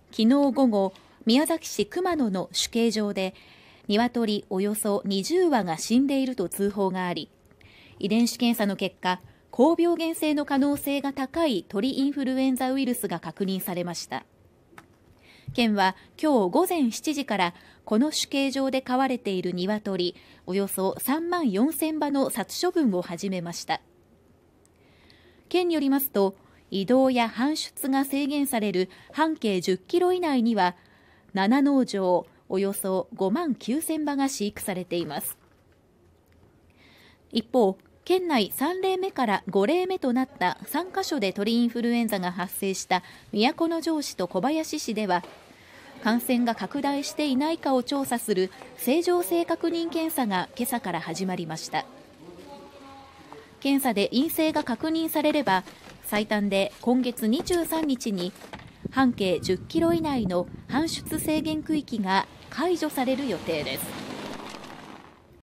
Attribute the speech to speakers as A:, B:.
A: 昨日午後、宮崎市熊野の種鶏場で鶏およそ20羽が死んでいると通報があり、遺伝子検査の結果、高病原性の可能性が高い鳥インフルエンザウイルスが確認されました。県は今日午前7時からこの種鶏場で飼われている鶏およそ3万4000羽の殺処分を始めました。県によりますと、移動や搬出が制限される半径10キロ以内には7農場およそ5万9000羽が飼育されています。一方、県内3例目から5例目となった3カ所で鳥インフルエンザが発生した都城市と小林市では、感染が拡大していないかを調査する正常性確認検査が今朝から始まりました。検査で陰性が確認されれば、最短で今月23日に半径10キロ以内の搬出制限区域が解除される予定です。